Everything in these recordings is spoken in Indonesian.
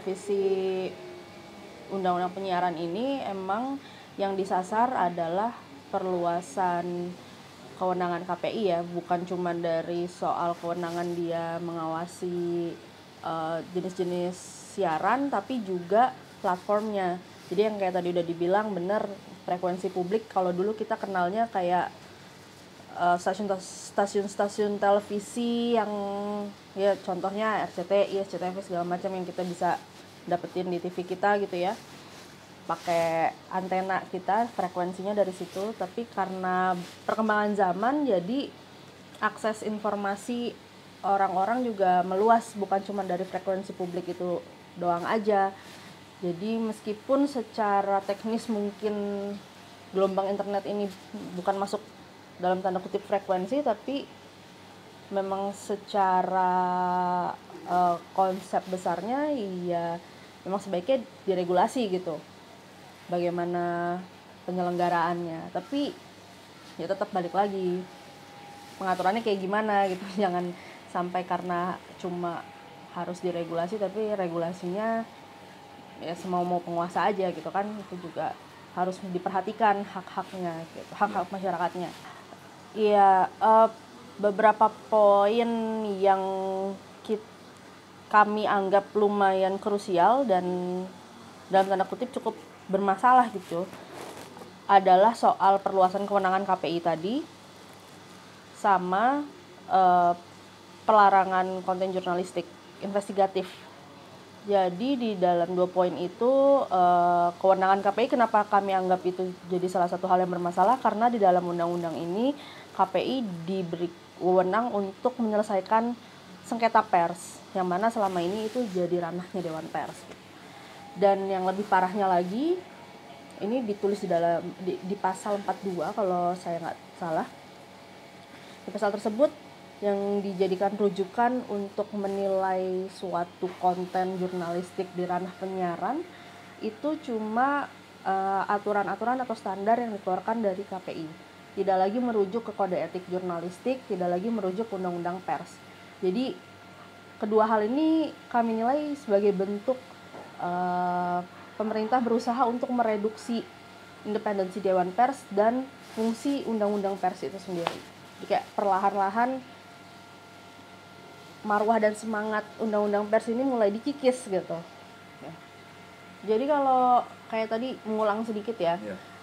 revisi undang-undang penyiaran ini emang yang disasar adalah perluasan kewenangan KPI ya, bukan cuma dari soal kewenangan dia mengawasi jenis-jenis siaran, tapi juga platformnya. Jadi yang kayak tadi udah dibilang bener, frekuensi publik kalau dulu kita kenalnya kayak stasiun-stasiun televisi yang ya contohnya RCTI, SCTV segala macam yang kita bisa dapetin di TV kita gitu ya, pakai antena kita, frekuensinya dari situ. Tapi karena perkembangan zaman, jadi akses informasi orang-orang juga meluas, bukan cuma dari frekuensi publik itu doang aja. Jadi meskipun secara teknis mungkin gelombang internet ini bukan masuk dalam tanda kutip frekuensi, tapi memang secara konsep besarnya ya memang sebaiknya diregulasi gitu, bagaimana penyelenggaraannya. Tapi ya tetap balik lagi pengaturannya kayak gimana gitu. Jangan sampai karena cuma harus diregulasi tapi regulasinya ya semau penguasa aja gitu kan. Itu juga harus diperhatikan hak-haknya gitu, hak-hak masyarakatnya. Iya, beberapa poin yang kami anggap lumayan krusial dan dalam tanda kutip cukup bermasalah gitu adalah soal perluasan kewenangan KPI tadi, sama pelarangan konten jurnalistik investigatif. Jadi di dalam 2 poin itu kewenangan KPI, kenapa kami anggap itu jadi salah satu hal yang bermasalah, karena di dalam undang-undang ini KPI diberi wewenang untuk menyelesaikan sengketa pers, yang mana selama ini itu jadi ranahnya Dewan Pers. Dan yang lebih parahnya lagi, ini ditulis di pasal 42 kalau saya nggak salah. Di pasal tersebut yang dijadikan rujukan untuk menilai suatu konten jurnalistik di ranah penyiaran itu cuma aturan-aturan atau standar yang dikeluarkan dari KPI. Tidak lagi merujuk ke kode etik jurnalistik, tidak lagi merujuk ke undang-undang pers. Jadi kedua hal ini kami nilai sebagai bentuk pemerintah berusaha untuk mereduksi independensi Dewan Pers dan fungsi undang-undang pers itu sendiri. Jadi kayak perlahan-lahan marwah dan semangat undang-undang pers ini mulai dikikis gitu. Jadi kalau kayak tadi mengulang sedikit ya,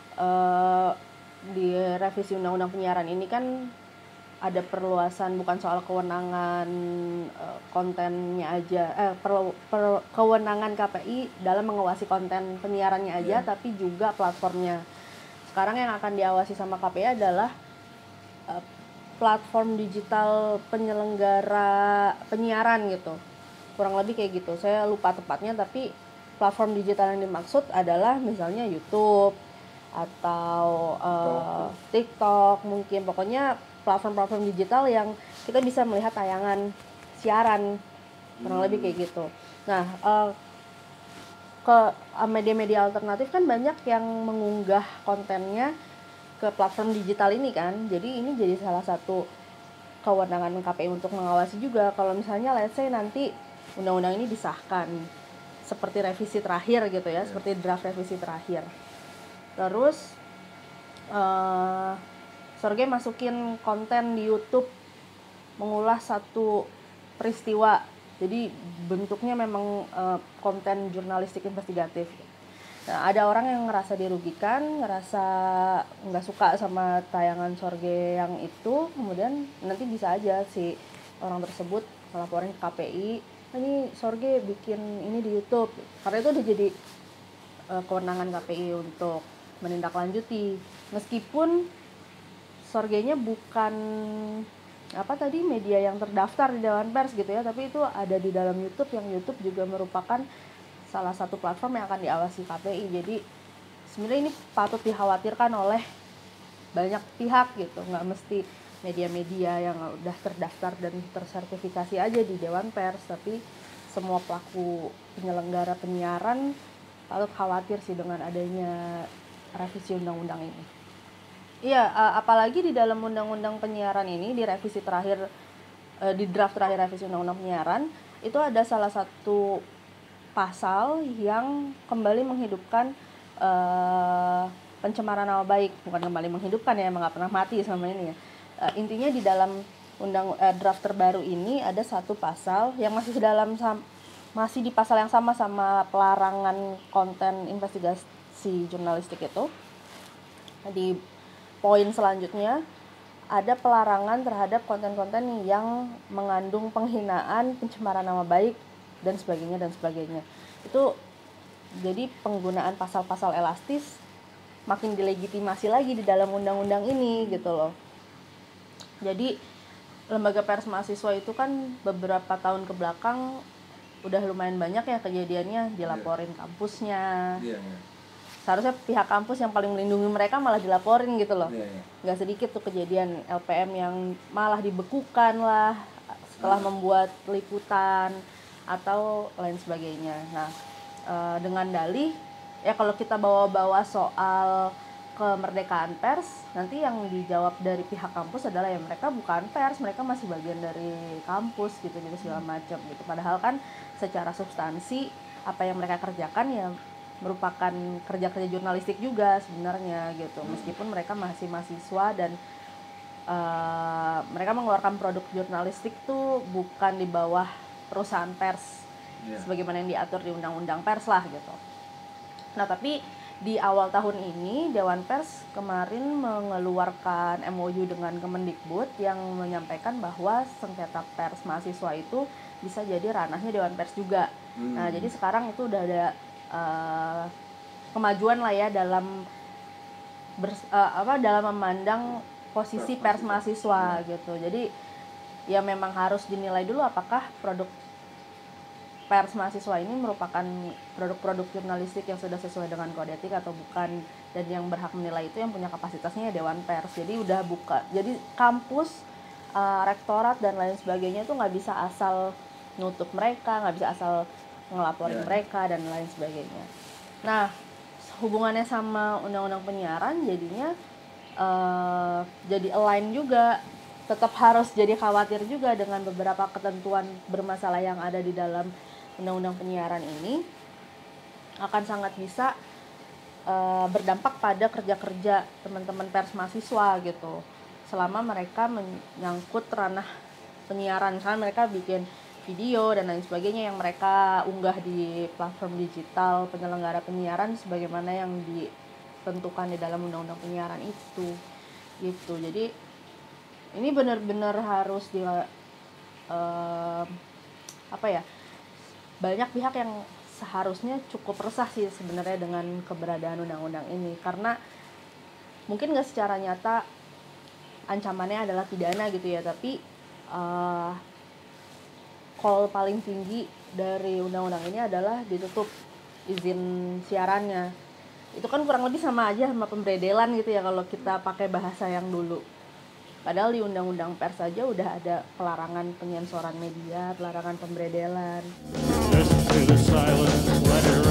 di revisi undang-undang penyiaran ini kan ada perluasan bukan soal kewenangan kontennya aja, kewenangan KPI dalam mengawasi konten penyiarannya aja, tapi juga platformnya. Sekarang yang akan diawasi sama KPI adalah platform digital penyelenggara penyiaran gitu, kurang lebih kayak gitu. Saya lupa tepatnya, tapi platform digital yang dimaksud adalah misalnya YouTube atau TikTok mungkin, pokoknya platform-platform digital yang kita bisa melihat tayangan siaran, kurang lebih kayak gitu. Nah, ke media-media alternatif kan banyak yang mengunggah kontennya ke platform digital ini kan. Jadi ini jadi salah satu kewenangan KPI untuk mengawasi juga. Kalau misalnya let's say nanti undang-undang ini disahkan seperti revisi terakhir gitu ya, seperti draft revisi terakhir. Terus Sorge masukin konten di YouTube mengulas satu peristiwa. Jadi bentuknya memang konten jurnalistik investigatif. Nah, ada orang yang ngerasa dirugikan, ngerasa nggak suka sama tayangan Sorge yang itu, kemudian nanti bisa aja si orang tersebut melaporin ke KPI, ini Sorge bikin ini di YouTube. Karena itu udah jadi kewenangan KPI untuk menindaklanjuti. Meskipun Sorge-nya bukan media yang terdaftar di Dewan Pers gitu ya, tapi itu ada di dalam YouTube, yang YouTube juga merupakan salah satu platform yang akan diawasi KPI. Jadi sebenarnya ini patut dikhawatirkan oleh banyak pihak gitu, nggak mesti media-media yang udah terdaftar dan tersertifikasi aja di Dewan Pers, tapi semua pelaku penyelenggara penyiaran patut khawatir sih dengan adanya revisi undang-undang ini. Iya, apalagi di dalam undang-undang penyiaran ini, di revisi terakhir, di draft terakhir revisi undang-undang penyiaran, itu ada salah satu pasal yang kembali menghidupkan pencemaran nama baik. Bukan kembali menghidupkan ya, emang nggak pernah mati sama ini ya. Intinya di dalam draft terbaru ini ada satu pasal yang masih di pasal yang sama pelarangan konten investigasi jurnalistik itu. Di poin selanjutnya ada pelarangan terhadap konten-konten yang mengandung penghinaan, pencemaran nama baik dan sebagainya. Itu jadi penggunaan pasal-pasal elastis makin dilegitimasi lagi di dalam undang-undang ini gitu loh. Jadi lembaga pers mahasiswa itu kan beberapa tahun ke belakang udah lumayan banyak ya kejadiannya, dilaporin kampusnya. Seharusnya pihak kampus yang paling melindungi mereka malah dilaporin gitu loh. Nggak sedikit tuh kejadian LPM yang malah dibekukan lah setelah membuat liputan atau lain sebagainya. Nah, dengan dalih ya kalau kita bawa-bawa soal kemerdekaan pers, nanti yang dijawab dari pihak kampus adalah ya mereka bukan pers, mereka masih bagian dari kampus gitu segala macam gitu. Padahal kan secara substansi apa yang mereka kerjakan ya merupakan kerja-kerja jurnalistik juga sebenarnya gitu. Meskipun mereka masih mahasiswa dan mereka mengeluarkan produk jurnalistik tuh bukan di bawah perusahaan pers sebagaimana yang diatur di undang-undang pers lah gitu. Nah, tapi di awal tahun ini Dewan Pers kemarin mengeluarkan MOU dengan Kemendikbud yang menyampaikan bahwa sengketa pers mahasiswa itu bisa jadi ranahnya Dewan Pers juga. Nah, jadi sekarang itu udah ada kemajuan lah ya dalam dalam memandang posisi pers mahasiswa gitu. Jadi ya memang harus dinilai dulu apakah produk pers mahasiswa ini merupakan produk-produk jurnalistik yang sudah sesuai dengan kode etik atau bukan, dan yang berhak menilai itu yang punya kapasitasnya ya Dewan Pers. Jadi udah buka. Jadi kampus, rektorat dan lain sebagainya itu nggak bisa asal nutup mereka, nggak bisa asal ngelaporin mereka dan lain sebagainya. Nah, hubungannya sama undang-undang penyiaran jadinya jadi align juga, tetap harus jadi khawatir juga dengan beberapa ketentuan bermasalah yang ada di dalam undang-undang penyiaran ini akan sangat bisa berdampak pada kerja-kerja teman-teman pers mahasiswa gitu selama mereka menyangkut ranah penyiaran. Misalnya mereka bikin video dan lain sebagainya yang mereka unggah di platform digital penyelenggara penyiaran sebagaimana yang ditentukan di dalam undang-undang penyiaran itu gitu. Jadi ini benar-benar harus banyak pihak yang seharusnya cukup resah sih sebenarnya dengan keberadaan undang-undang ini, karena mungkin nggak secara nyata ancamannya adalah pidana gitu ya, tapi call paling tinggi dari undang-undang ini adalah ditutup izin siarannya. Itu kan kurang lebih sama aja sama pemberedelan gitu ya kalau kita pakai bahasa yang dulu. Padahal di undang-undang pers saja udah ada pelarangan penyensoran media, pelarangan pemberedelan.